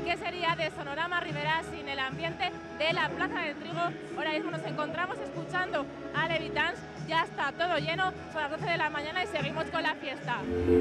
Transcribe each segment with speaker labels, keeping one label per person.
Speaker 1: ¿qué sería de Sonorama Ribera sin el ambiente de la Plaza del Trigo? Ahora mismo nos encontramos escuchando a Levitans, ya está todo lleno, son las 12 de la mañana y seguimos con la fiesta.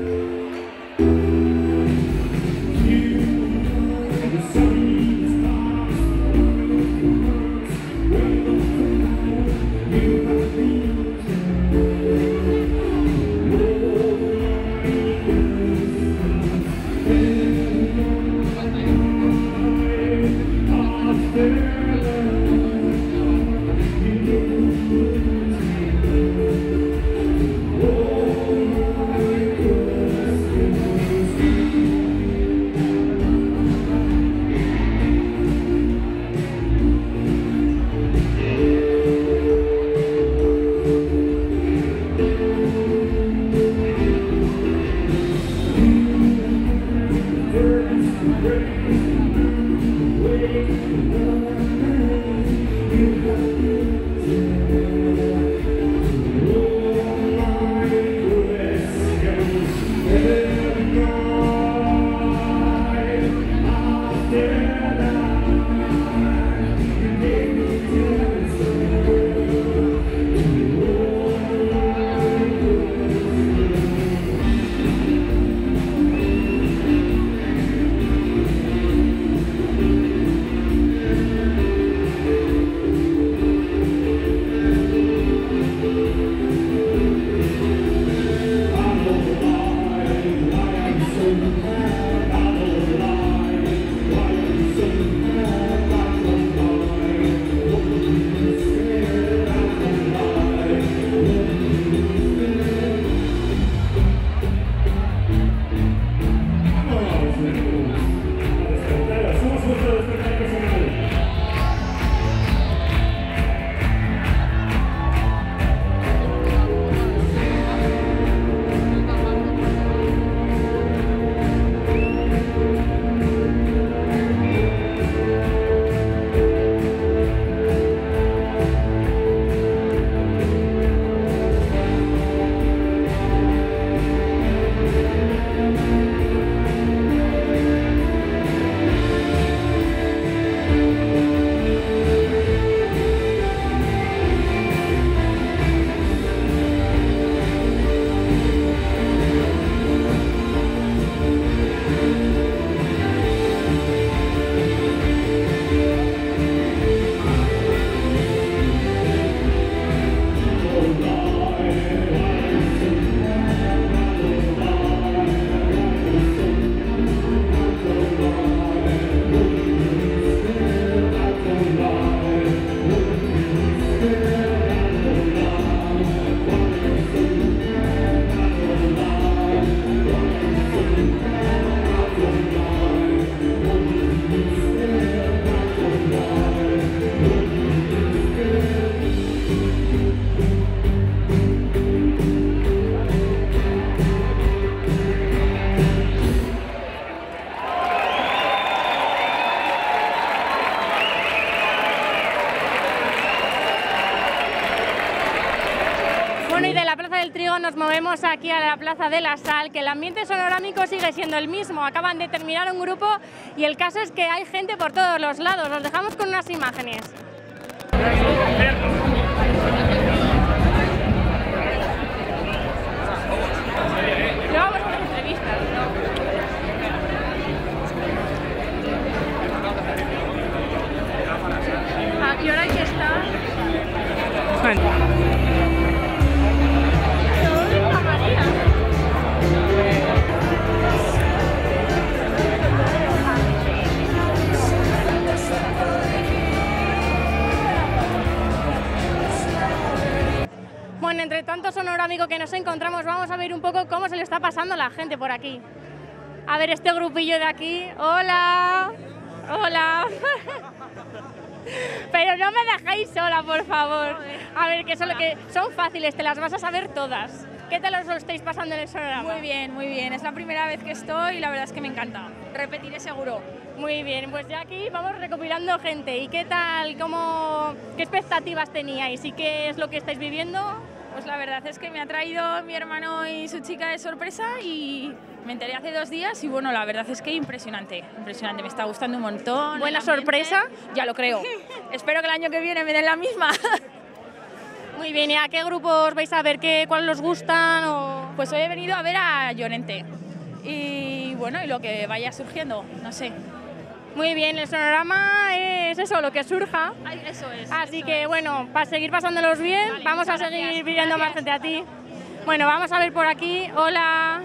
Speaker 1: Bueno, y de la Plaza del Trigo nos movemos aquí a la Plaza de la Sal, que el ambiente sonorámico sigue siendo el mismo. Acaban de terminar un grupo y el caso es que hay gente por todos los lados. Los dejamos con unas imágenes. Luego vamos a hacer entrevistas, ¿no? ¿A qué hora hay que estar? Bueno, entre tanto sonorámico que nos encontramos, vamos a ver un poco cómo se le está pasando a la gente por aquí. A ver este grupillo de aquí. ¡Hola! ¡Hola! Pero no me dejéis sola, por favor. A ver, que son fáciles, te las vas a saber todas. ¿Qué tal os lo estáis pasando en el sonorama?
Speaker 2: Muy bien, muy bien. Es la primera vez que estoy y la verdad es que me encanta. Repetiré seguro.
Speaker 1: Muy bien, pues ya aquí vamos recopilando gente. ¿Y qué tal? ¿Qué expectativas teníais? ¿Y qué es lo que estáis viviendo?
Speaker 2: Pues la verdad es que me ha traído mi hermano y su chica de sorpresa y me enteré hace 2 días y bueno, la verdad es que impresionante, impresionante, me está gustando un montón.
Speaker 1: ¿Buena sorpresa?
Speaker 2: Ya lo creo. Espero que el año que viene me den la misma.
Speaker 1: Muy bien, ¿y a qué grupos vais a ver? ¿Cuáles os gustan? O...
Speaker 2: Pues hoy he venido a ver a Llorente y bueno, y lo que vaya surgiendo, no sé.
Speaker 1: Muy bien, el sonorama es eso, lo que surja.
Speaker 2: Ay, eso es.
Speaker 1: Así
Speaker 2: eso
Speaker 1: que
Speaker 2: es.
Speaker 1: bueno, para seguir pasándolos bien,
Speaker 2: Vale,
Speaker 1: vamos a
Speaker 2: muchas
Speaker 1: seguir
Speaker 2: gracias.
Speaker 1: viendo más gente a ti. Bueno, vamos a ver por aquí. Hola.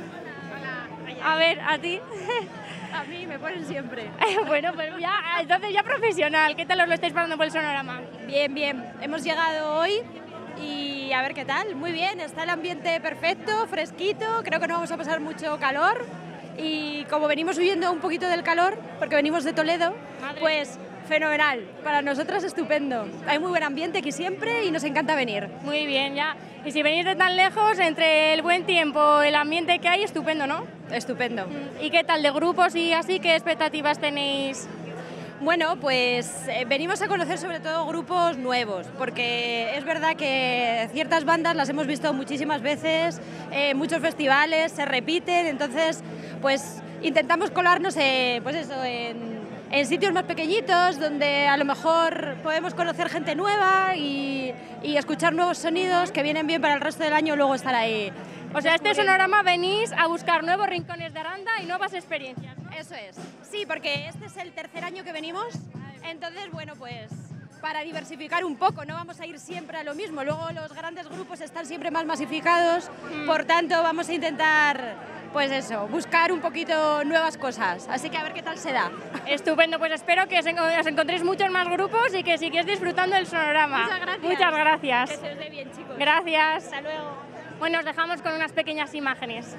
Speaker 1: A ver, a ti.
Speaker 3: A mí me ponen siempre.
Speaker 1: Bueno, pues ya, entonces ya profesional. ¿Qué tal os lo estáis pasando por el sonorama?
Speaker 3: Bien, bien. Hemos llegado hoy y a ver qué tal. Muy bien, está el ambiente perfecto, fresquito. Creo que no vamos a pasar mucho calor. Y como venimos huyendo un poquito del calor, porque venimos de Toledo, pues fenomenal. Para nosotras estupendo. Hay muy buen ambiente aquí siempre y nos encanta venir.
Speaker 1: Muy bien, ya. Y si venís de tan lejos, entre el buen tiempo, el ambiente que hay, estupendo, ¿no?
Speaker 3: Estupendo.
Speaker 1: ¿Y qué tal de grupos y así? ¿Qué expectativas tenéis?
Speaker 3: Bueno, pues venimos a conocer sobre todo grupos nuevos, porque es verdad que ciertas bandas las hemos visto muchísimas veces, muchos festivales, se repiten, entonces pues intentamos colarnos pues eso, en sitios más pequeñitos, donde a lo mejor podemos conocer gente nueva y escuchar nuevos sonidos que vienen bien para el resto del año luego estar ahí.
Speaker 1: O sea, este sonorama venís a buscar nuevos rincones de Aranda y nuevas experiencias.
Speaker 3: Eso es. Sí, porque este es el tercer año que venimos, entonces, bueno, pues para diversificar un poco, no vamos a ir siempre a lo mismo. Luego los grandes grupos están siempre más masificados, por tanto vamos a intentar, pues eso, buscar un poquito nuevas cosas. Así que a ver qué tal se da.
Speaker 1: Estupendo, pues espero que os encontréis muchos más grupos y que sigáis disfrutando del sonorama.
Speaker 3: Muchas gracias.
Speaker 1: Muchas gracias.
Speaker 3: Que se os dé bien, chicos.
Speaker 1: Gracias.
Speaker 3: Hasta luego.
Speaker 1: Bueno, os dejamos con unas pequeñas imágenes.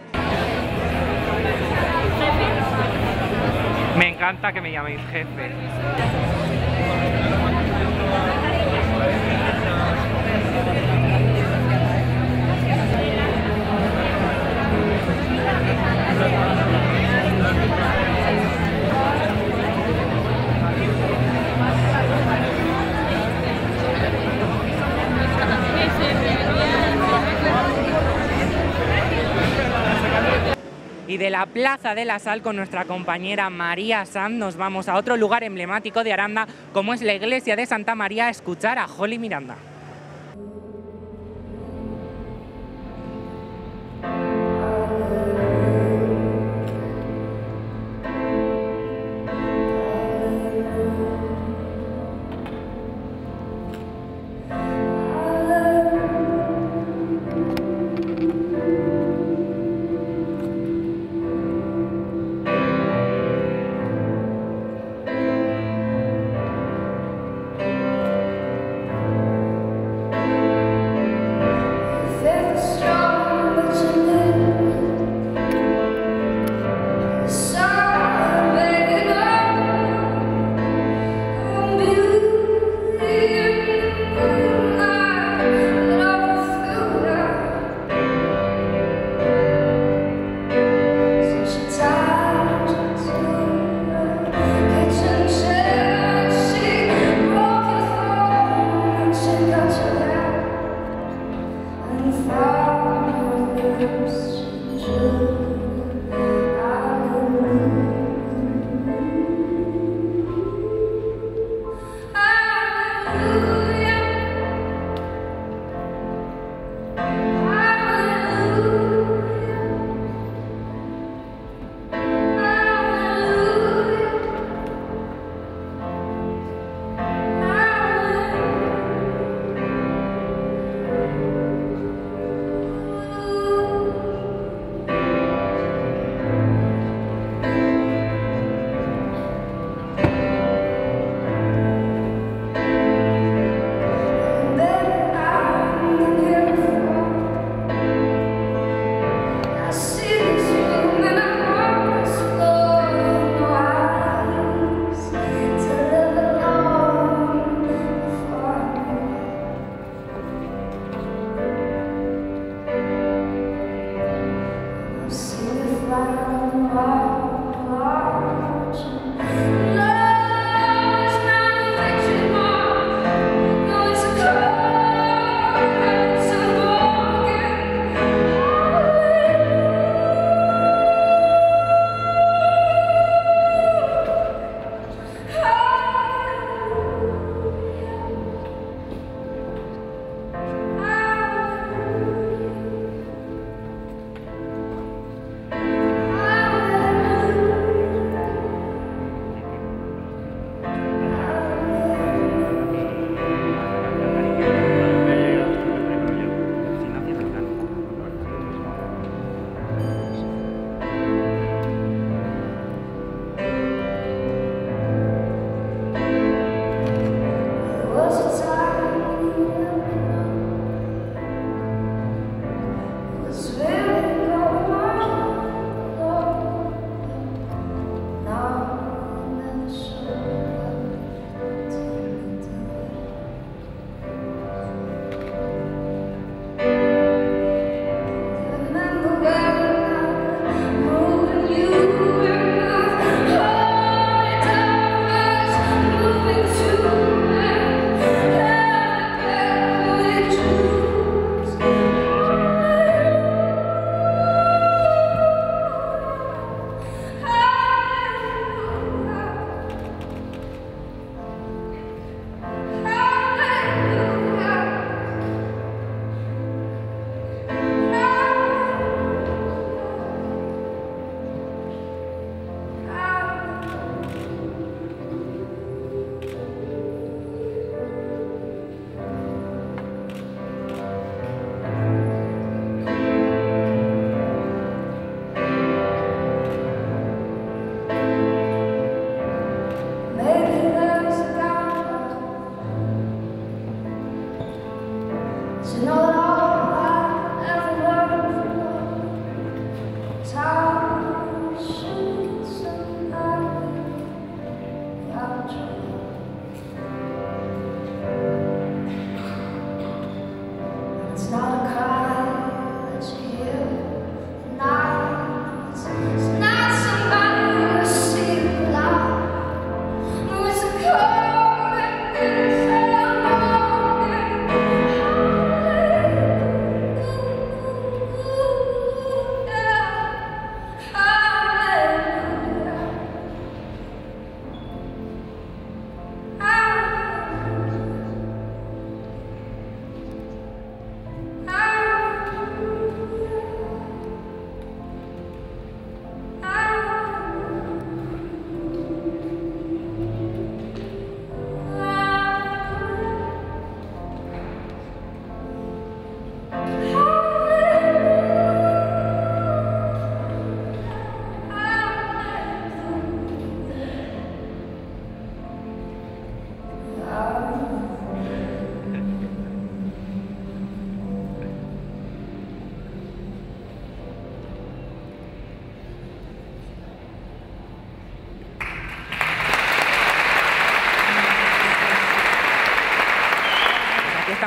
Speaker 4: Me encanta que me llaméis jefe. Y de la Plaza de la Sal con nuestra compañera María Sanz nos vamos a otro lugar emblemático de Aranda como es la iglesia de Santa María a escuchar a Holly Miranda.
Speaker 5: It's a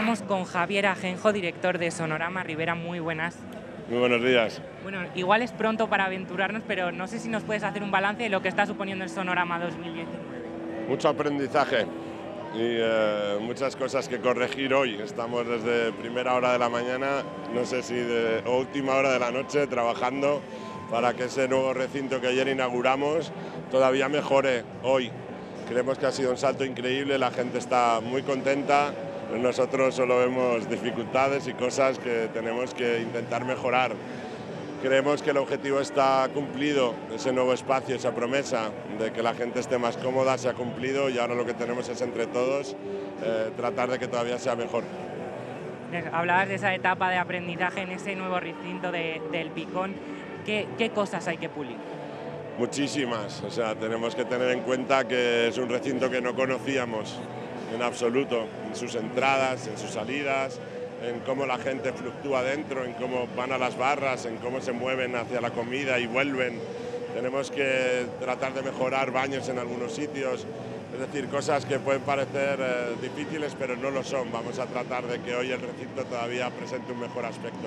Speaker 4: Estamos con Javier Ajenjo, director de Sonorama Ribera. Muy buenas.
Speaker 5: Muy buenos días.
Speaker 4: Bueno, igual es pronto para aventurarnos, pero no sé si nos puedes hacer un balance de lo que está suponiendo el Sonorama 2019.
Speaker 5: Mucho aprendizaje y muchas cosas que corregir hoy. Estamos desde primera hora de la mañana, no sé si o última hora de la noche, trabajando para que ese nuevo recinto que ayer inauguramos todavía mejore hoy. Creemos que ha sido un salto increíble, la gente está muy contenta. Nosotros solo vemos dificultades y cosas que tenemos que intentar mejorar. Creemos que el objetivo está cumplido, ese nuevo espacio, esa promesa de que la gente esté más cómoda se ha cumplido y ahora lo que tenemos es entre todos tratar de que todavía sea mejor.
Speaker 4: Hablabas de esa etapa de aprendizaje en ese nuevo recinto del Picón. ¿Qué cosas hay que pulir?
Speaker 5: Muchísimas, o sea, tenemos que tener en cuenta que es un recinto que no conocíamos en absoluto, en sus entradas, en sus salidas, en cómo la gente fluctúa dentro, en cómo van a las barras, en cómo se mueven hacia la comida y vuelven. Tenemos que tratar de mejorar baños en algunos sitios, es decir, cosas que pueden parecer difíciles pero no lo son. Vamos a tratar de que hoy el recinto todavía presente un mejor aspecto.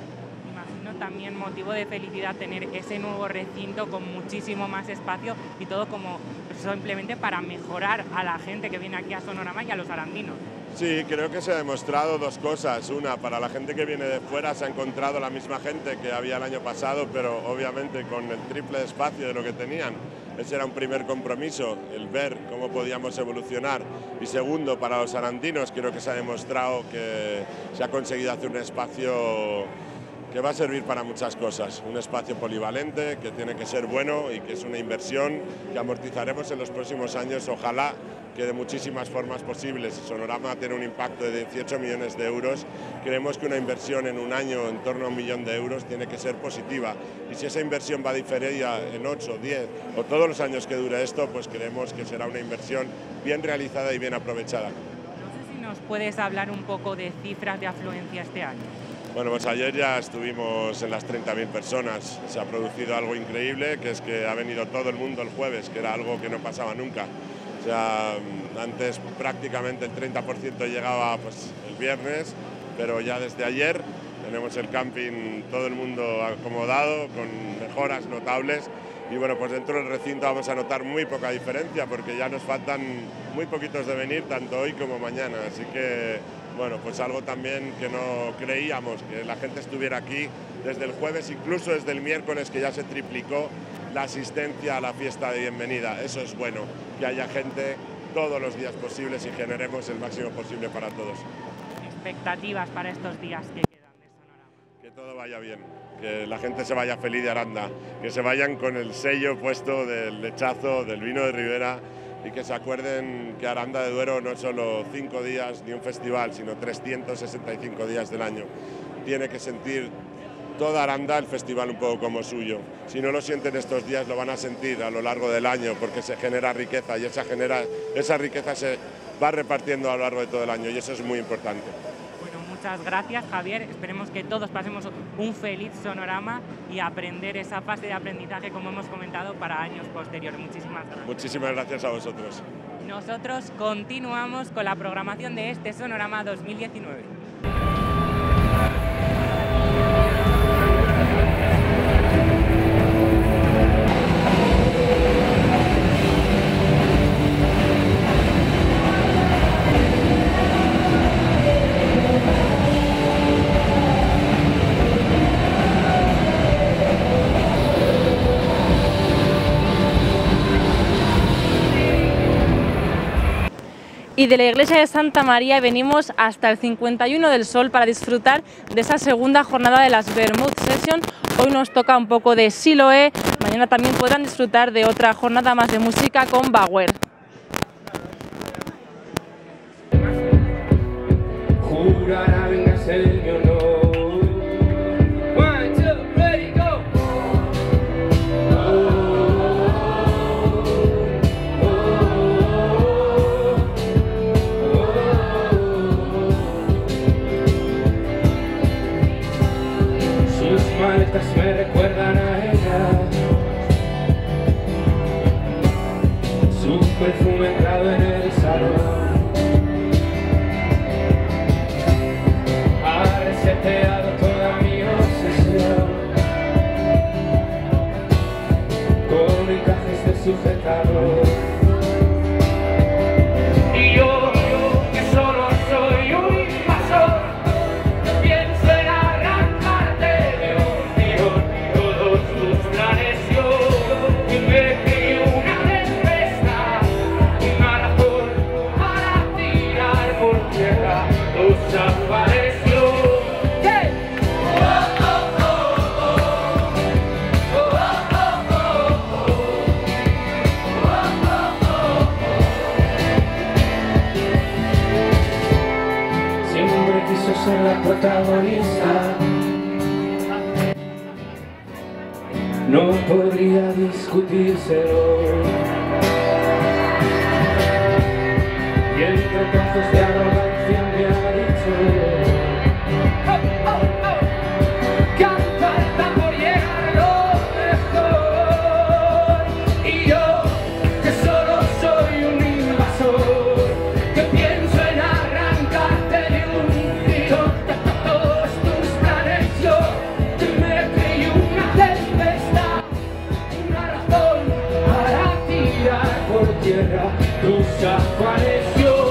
Speaker 4: Imagino también motivo de felicidad tener ese nuevo recinto con muchísimo más espacio y todo como simplemente para mejorar a la gente que viene aquí a Sonorama y a los arandinos.
Speaker 5: Sí, creo que se ha demostrado dos cosas. Una, para la gente que viene de fuera se ha encontrado la misma gente que había el año pasado, pero obviamente con el triple de espacio de lo que tenían. Ese era un primer compromiso, el ver cómo podíamos evolucionar. Y segundo, para los arandinos creo que se ha demostrado que se ha conseguido hacer un espacio que va a servir para muchas cosas, un espacio polivalente que tiene que ser bueno y que es una inversión que amortizaremos en los próximos años, ojalá que de muchísimas formas posibles. Sonorama tiene un impacto de 18 millones de euros, creemos que una inversión en un año en torno a 1 millón de euros tiene que ser positiva y si esa inversión va a diferir en 8, 10 o todos los años que dure esto, pues creemos que será una inversión bien realizada y bien aprovechada.
Speaker 4: No sé si nos puedes hablar un poco de cifras de afluencia este año.
Speaker 5: Bueno, pues ayer ya estuvimos en las 30.000 personas. Se ha producido algo increíble, que es que ha venido todo el mundo el jueves, que era algo que no pasaba nunca. O sea, antes prácticamente el 30% llegaba pues, el viernes, pero ya desde ayer tenemos el camping, todo el mundo acomodado, con mejoras notables. Y bueno, pues dentro del recinto vamos a notar muy poca diferencia, porque ya nos faltan muy poquitos de venir, tanto hoy como mañana. Así que bueno, pues algo también que no creíamos, que la gente estuviera aquí desde el jueves, incluso desde el miércoles, que ya se triplicó la asistencia a la fiesta de bienvenida. Eso es bueno, que haya gente todos los días posibles y generemos el máximo posible para todos.
Speaker 4: Expectativas para estos días que quedan de Sonorama.
Speaker 5: Que todo vaya bien, que la gente se vaya feliz de Aranda, que se vayan con el sello puesto del lechazo, del vino de Ribera, y que se acuerden que Aranda de Duero no es solo 5 días ni un festival, sino 365 días del año. Tiene que sentir toda Aranda el festival un poco como suyo. Si no lo sienten estos días, lo van a sentir a lo largo del año, porque se genera riqueza y esa riqueza se va repartiendo a lo largo de todo el año y eso es muy importante.
Speaker 4: Muchas gracias, Javier. Esperemos que todos pasemos un feliz Sonorama y aprender esa fase de aprendizaje, como hemos comentado, para años posteriores. Muchísimas gracias.
Speaker 5: Muchísimas gracias a vosotros.
Speaker 4: Nosotros continuamos con la programación de este Sonorama 2019.
Speaker 2: Y de la iglesia de Santa María venimos hasta el 51 del Sol para disfrutar de esa segunda jornada de las Vermouth Session. Hoy nos toca un poco de Siloé, mañana también podrán disfrutar de otra jornada más de música con Bauer.
Speaker 6: Jurarán ser mi honor. Me recuerdan a ella, sus sujetador. Y yo, que solo soy un invasor, pienso en arrancarte de un tirón todos tus planes. Yo me creí una tempestad, una razón para tirar por tierra tus afares. Ser la protagonista, no podría discutírselo. Y entre trazos de arrogancia me ha dicho: canta el tambor y era lo mejor. Y yo, que solo soy un invasor, que pienso en arrancarte de un tierra tus afanes.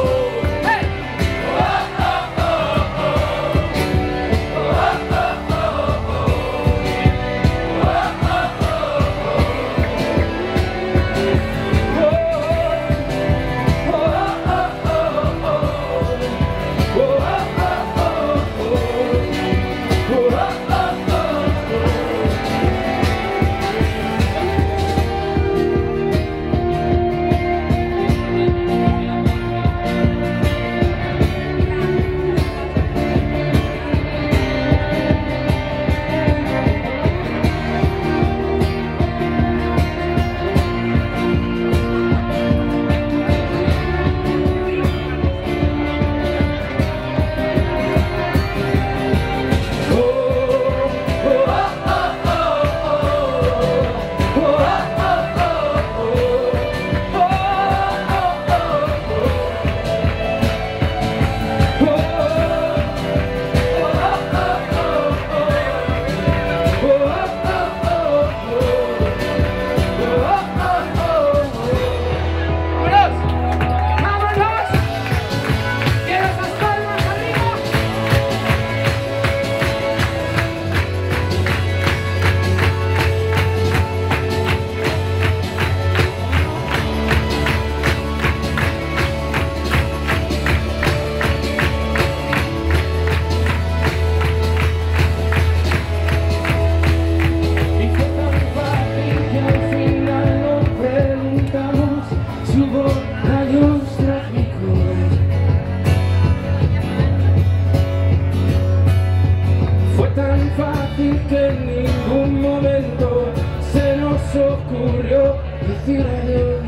Speaker 6: Que en ningún momento se nos ocurrió decir adiós.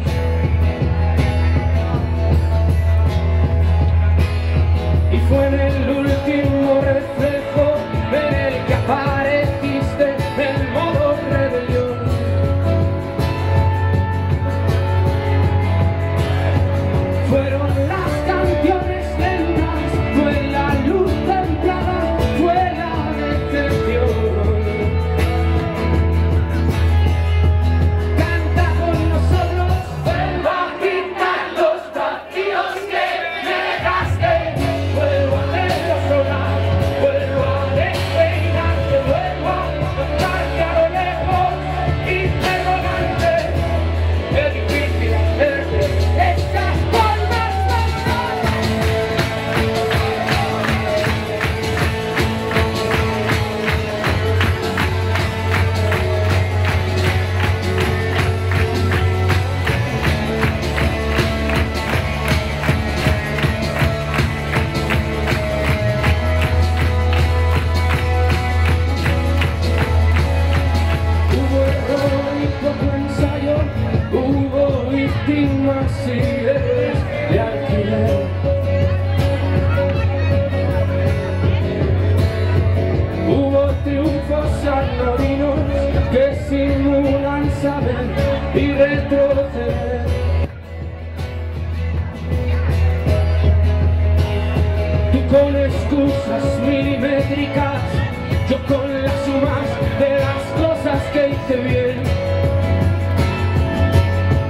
Speaker 6: Y fue en el último reflejo en el que apareciste en modo rebelión. Fueron las canciones lentas, fue la luz templada, fue la decepción. De alquiler. Hubo triunfos anodinos que simulan saber y retroceder. Tú con excusas milimétricas, yo con las sumas de las cosas que hice bien.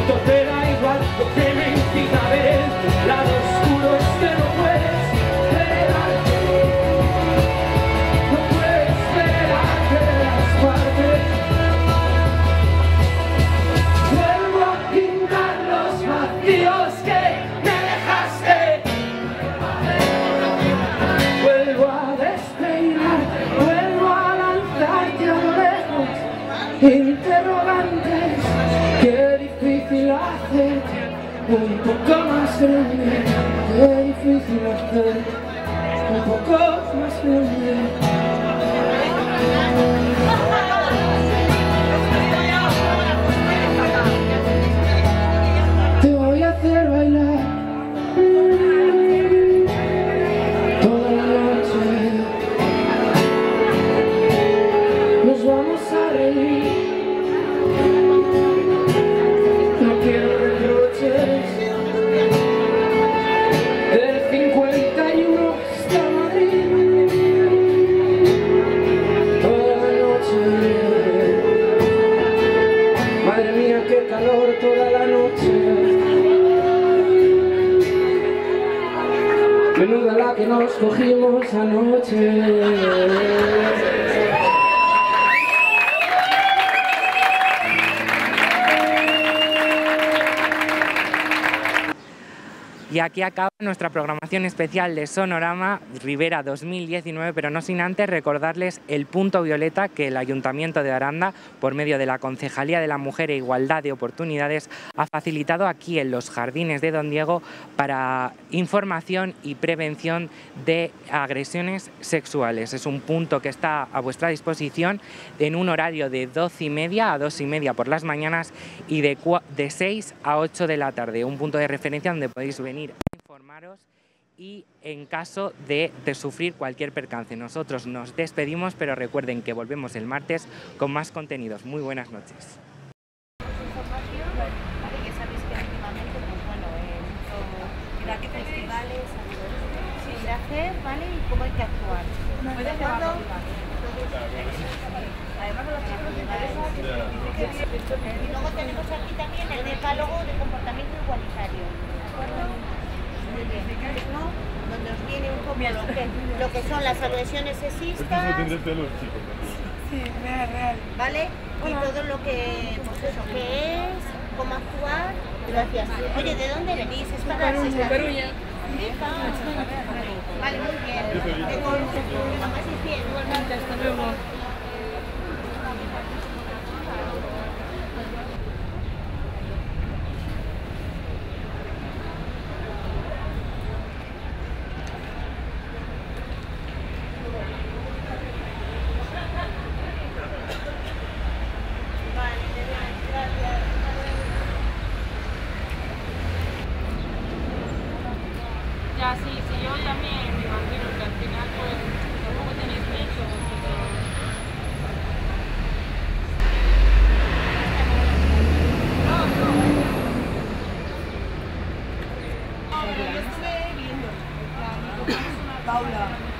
Speaker 6: entonces da igual lo que me incita a ver. El lado oscuro es que no puedes esperar, no puedes esperar de las partes. Vuelvo a pintar los vacíos que me dejaste, vuelvo a despeinar, vuelvo a lanzarte a lo lejos interrogantes. Qué difícil hacerte un poco más grande, qué difícil hacerte un poco más grande. Te voy a hacer bailar toda la noche, nos vamos a reír, no quiero reproches. Del 51 hasta Madrid, toda la noche. Madre mía, qué calor toda la noche. Menuda la que nos cogimos anoche.
Speaker 4: Y aquí acaba nuestra programación especial de Sonorama Ribera 2019, pero no sin antes recordarles el punto violeta que el Ayuntamiento de Aranda, por medio de la Concejalía de la Mujer e Igualdad de Oportunidades, ha facilitado aquí en los jardines de Don Diego para información y prevención de agresiones sexuales. Es un punto que está a vuestra disposición en un horario de 12:30 a 2:30 por las mañanas y de 6 a 8 de la tarde. Un punto de referencia donde podéis venir a informaros y en caso de sufrir cualquier percance. Nosotros nos despedimos, pero recuerden que volvemos el martes con más contenidos. Muy buenas noches.
Speaker 7: ¿Vale? Y cómo hay que actuar. Y luego tenemos aquí también el decálogo de comportamiento igualitario, muy bien, ¿no? Donde os viene un poco lo que son las agresiones sexistas, ¿vale? Y todo lo que, pues eso, qué es, cómo actuar. Gracias. Oye, ¿de dónde venís? Es para Coruña. Vale, muy bien. Tengo un más y 100. Igualmente, hasta luego.
Speaker 2: Ya, sí, yo también me imagino que al final pues tampoco tenéis mucho vosotros.
Speaker 7: Yo estuve viendo, Paula.